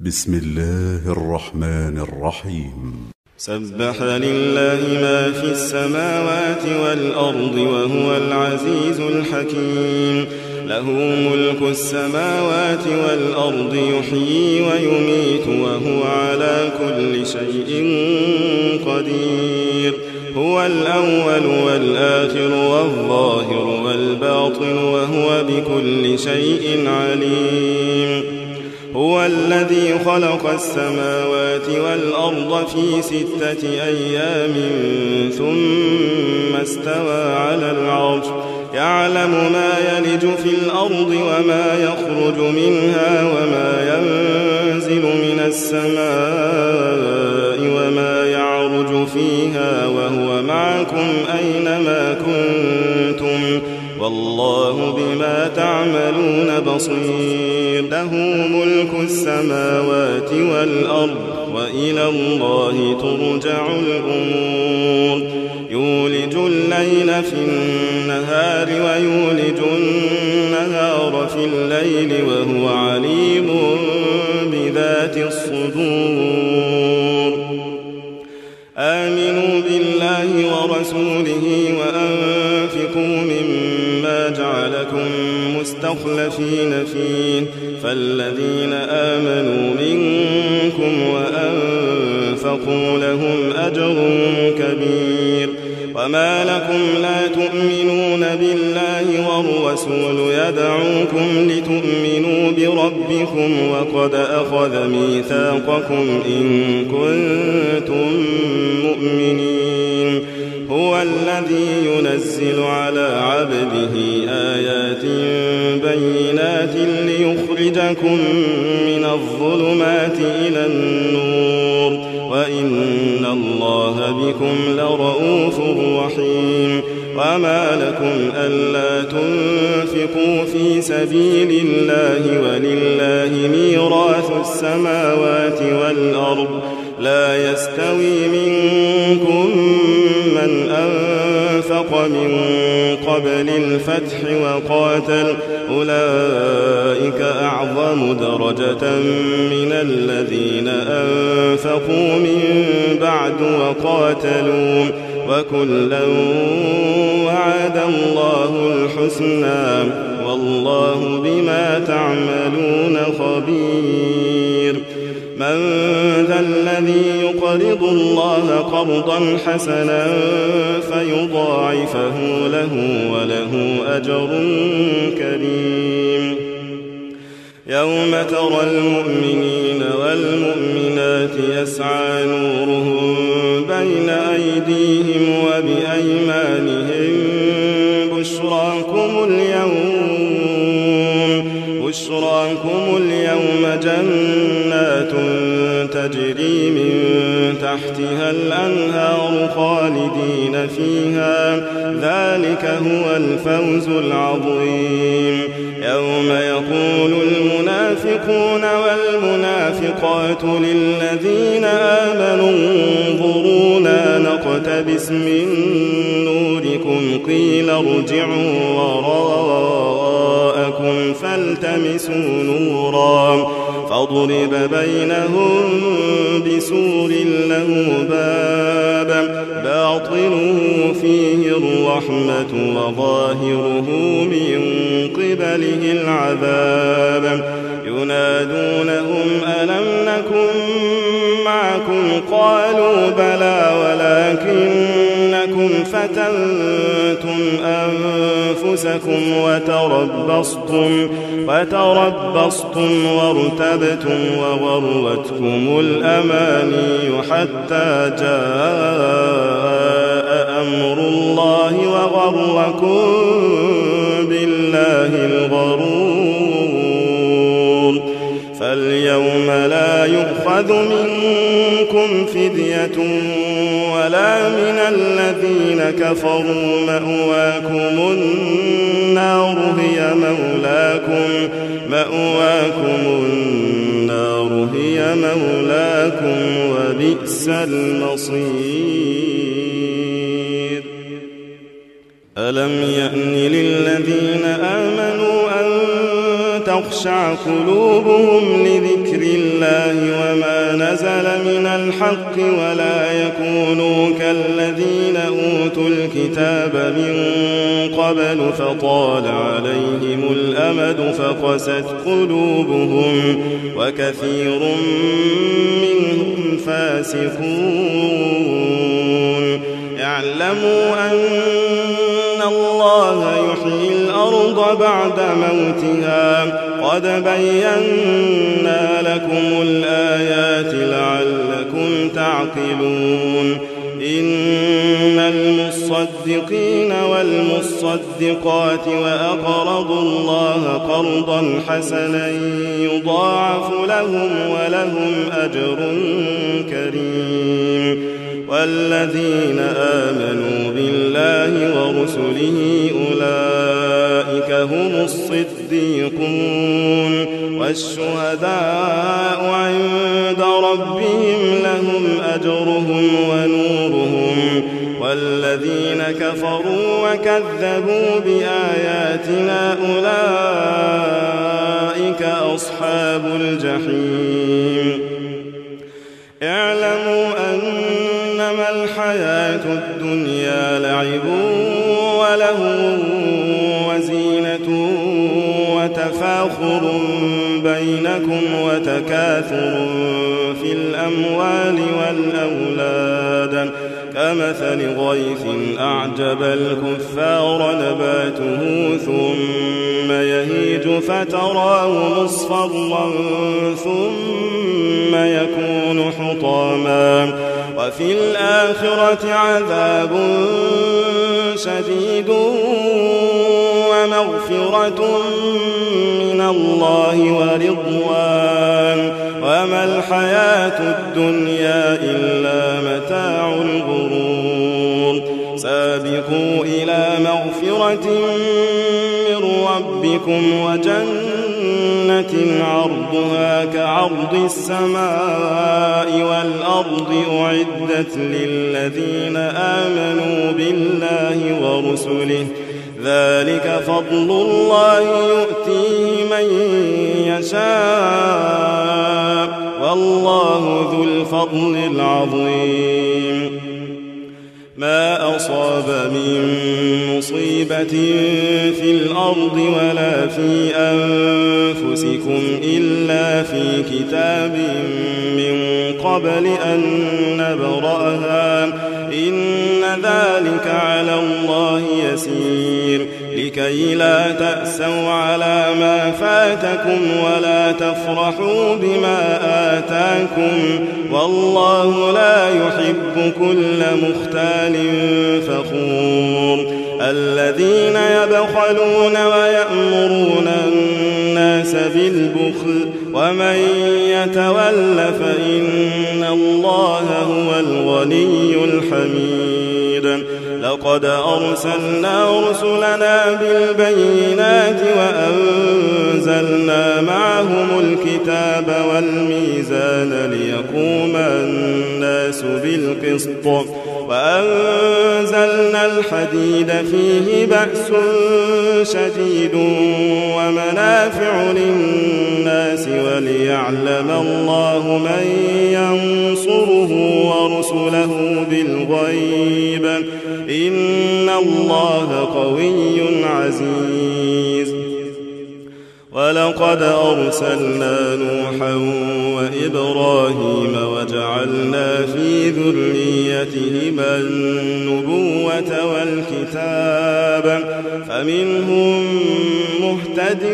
بسم الله الرحمن الرحيم. سبح لله ما في السماوات والأرض وهو العزيز الحكيم. له ملك السماوات والأرض يحيي ويميت وهو على كل شيء قدير. هو الأول والآخر والظاهر والباطن وهو بكل شيء عليم. هو الذي خلق السماوات والأرض في 6 أيام ثم استوى على العرش يعلم ما يلج في الأرض وما يخرج منها وما ينزل من السماء وما يعرج فيها وهو معكم أينما كنتم والله بما تعملون بصير. له ملك السماوات والأرض وإلى الله ترجع الأمور. يولج الليل في النهار ويولج النهار في الليل وهو عليم بذات الصدور. آمنوا بالله ورسوله وأنفقوا مما جعلكم مستخلفين فيه فالذين آمنوا منكم وأنفقوا لهم أجر كبير. وما لكم لا تؤمنون بالله والرسول يدعوكم لتؤمنوا بربكم وقد أخذ ميثاقكم إن كنتم مؤمنين. هو الذي ينزل على عبده آيات بينات ليخرجكم من الظلمات إلى النور وإن الله بكم لرؤوف رحيم. وما لكم ألا تنفقوا في سبيل الله ولله ميراث السماوات والأرض لا يستوي منكم من أنفق من قبل الفتح وقاتل أولئك أعظم درجة من الذين أنفقوا من بعد وقاتلوا وكلا وعد الله الحسنى والله بما تعملون خبير. من ذا الذي يقرض الله قرضا حسنا فيضاعفه له وله أجر كريم. يوم ترى المؤمنين والمؤمنات يسعى نورهم بين أيديهم وبأيمانهم بشراكم اليوم جنات تجري من تحتها الأنهار خالدين فيها ذلك هو الفوز العظيم. يوم يقول المنافقون والمنافقات للذين آمنوا انظرونا نقتبس من نوركم قيل ارجعوا وراءكم فالتمسوا نورا فضرب بينهم بسور له باب باطنه فيه الرحمة وظاهره من قبله العذاب. ينادونهم ألم نكن معكم قالوا بلى ولكنكم فتنتم أنفسكم وتربصتم وارتبتم وغرتكم الأماني حتى جاء أمر الله وغركم بالله الغرور. فاليوم لا يؤخذ منكم فدية ولا من الذين كفروا مأواكم النار هي مولاكم وبئس المصير. ألم يأن للذين آمنوا أن تخشع قلوبهم لذكر الله نزل من الحق ولا يكونوا كالذين أوتوا الكتاب من قبل فطال عليهم الأمد فقست قلوبهم وكثير منهم فاسقون. اعلموا أن الله يحيي الأرض بعد موتها قد بينا لكم الآيات لعلكم تعقلون. إن المصدقين والمصدقات وأقرضوا الله قرضا حسنا يضاعف لهم ولهم أجر كريم. والذين آمنوا بالله ورسله أولئك هم الصديقون والشهداء عند ربهم لهم أجرهم ونورهم. والذين كفروا وكذبوا بآياتنا أولئك أصحاب الجحيم. اعلموا أنما الحياة الدنيا لعب ولهو وزينة وتفاخر بينكم وتكاثر في الأموال والأولاد كمثل غيث أعجب الكفار نباته ثم يهيج فتراه مصفرا ثم يكون حطاما وفي الآخرة عذاب شديد ومغفرة من الله ورضوان وما الحياة الدنيا إلا متاع الغرور. سابقوا إلى مغفرة من ربكم وجنة عرضها كعرض السماء والأرض أعدت للذين آمنوا بالله ورسله ذلك فضل الله يؤتيه من يشاء والله ذو الفضل العظيم. ما أصاب من مصيبة في الأرض ولا في أنفسكم إلا في كتاب من قبل أن نبرأها إن ذلك على الله يسير. لكي لا تأسوا على ما فاتكم ولا تفرحوا بما آتاكم والله لا يحب كل مختال فخور. الذين يبخلون ويأمرون الناس بالبخل ومن يتول فإن الله هو الغني الحميد. لقد أرسلنا رسلنا بالبينات وأنزلنا معهم الكتاب والميزان ليقوم الناس بالقسط وأنزلنا الحديد فيه بأس شديد ومنافع للناس وليعلم الله من ينصره ورسله بالغيب إن الله قوي عزيز. ولقد أرسلنا نوحا وإبراهيم وجعلنا في ذريتهما النبوة والكتاب فمنهم مهتد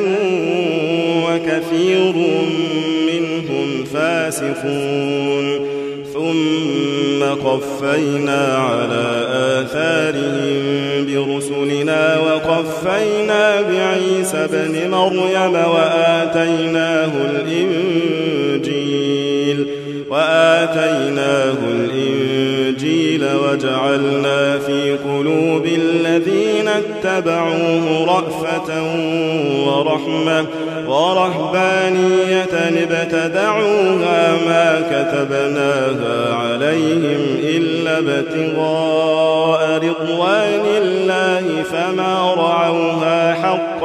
وكثير منهم فاسقون. ثم قفينا على آثارهم برسلنا وقفينا بعيسى ابن مريم وآتيناه الإنجيل وجعلنا في قلوب الذين اتبعوه رأفة ورحمة ورهبانية ابتدعوها ما كتبناها عليهم إلا ابتغاء رضوان الله فما رعوها حق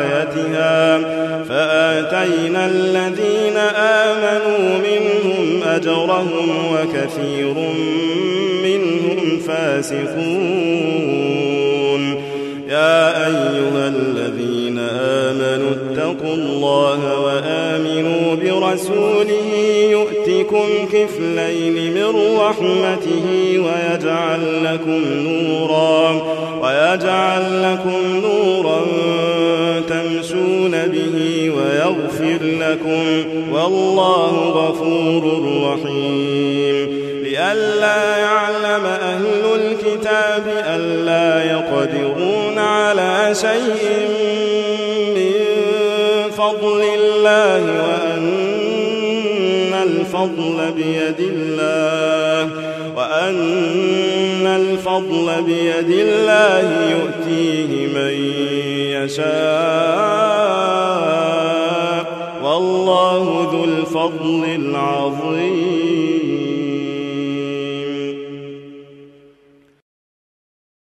رعايتها فآتينا الذين آمنوا منهم أجرهم وكثير منهم فاسقون. يا أيها الذين آمنوا اتقوا الله وآمنوا برسوله يؤتكم كفلين من رحمته ويجعل لكم نورا تمشون به ويغفر لكم والله غفور رحيم. لئلا يعلم أهل الكتاب ألا يقدرون على شيء من فضل الله وأن الفضل بيد الله يؤتيه من يشاء والله ذو الفضل العظيم.